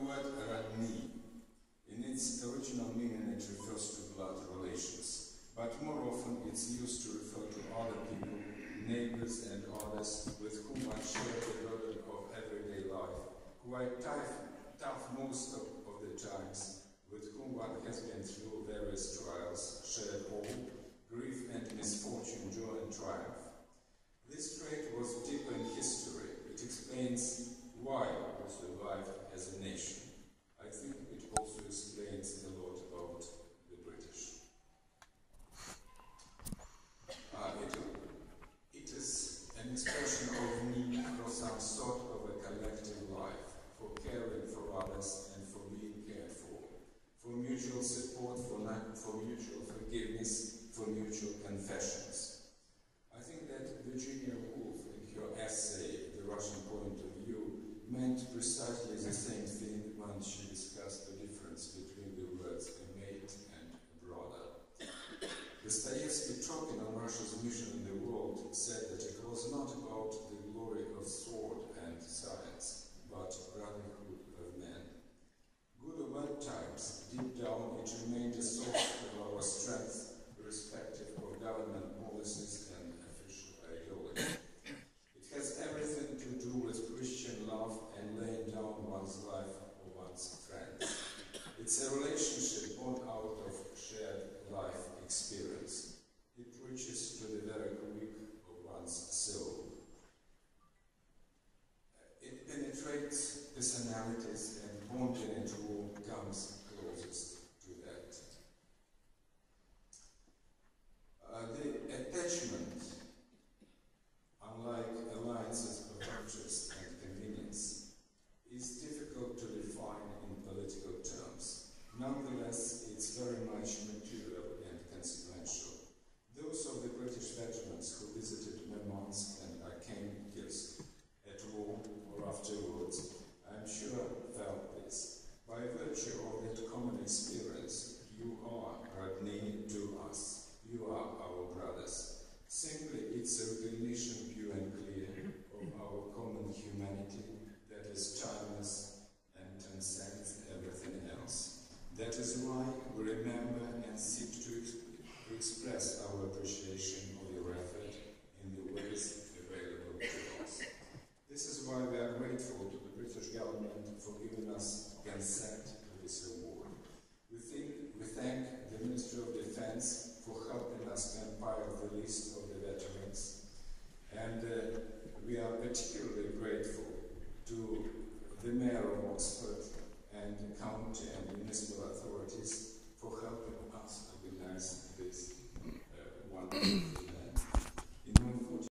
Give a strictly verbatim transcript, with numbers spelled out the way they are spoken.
word "radni." In its original meaning it refers to blood relations, but more often it's used to refer to other people, neighbors and others with whom one shares the burden of everyday life, who are tough, tough most of, of the times, with whom one has been through various trials, shared all, grief and misfortune, joy and triumph. This trait was deep in history. It explains why we survived as a nation. I think it also explains a lot about the British. Uh, it, it is an expression of need for some sort of a collective life, for caring for others and for being cared for, for mutual support, for, not, for mutual forgiveness, for mutual confessions. I think that Virginia Woolf, in her essay, The Russian Point of View, meant precisely the same thing when she discussed the difference between the words a mate and a brother. Dostoevsky, talking on Russia's mission in the world, said that it was not about the glory of sword and science, but brotherhood of men. Good or bad times, deep down it remained a source of our strength, irrespective of government policies and official ideology. It has everything to do with Christian love and laying down one's life for one's friends. It's a relationship born out of shared life experience. It reaches to the very quick of one's soul. It penetrates personalities, and bonding at war comes closest to that. Uh, the attachment, unlike alliances of interest and convenience, is difficult to define in political terms. Nonetheless, it's very much material and consequential. Those of the British veterans who visited Murmansk and Arkhangelsk at war or afterwards, I'm sure felt this. By virtue of that common experience, you are rodny to us. You are our brothers. Simply, it's a recognition pure and clear of our common humanity that is timeless and transcends everything else. That is why we remember and seek to, ex to express our appreciation of your effort in the ways available to us. This is why we are grateful to the British government for giving us consent to this award. We, think, we thank the Ministry of Defense for helping us compile the list of the veterans, and uh, we are particularly grateful to the Mayor of Oxford and County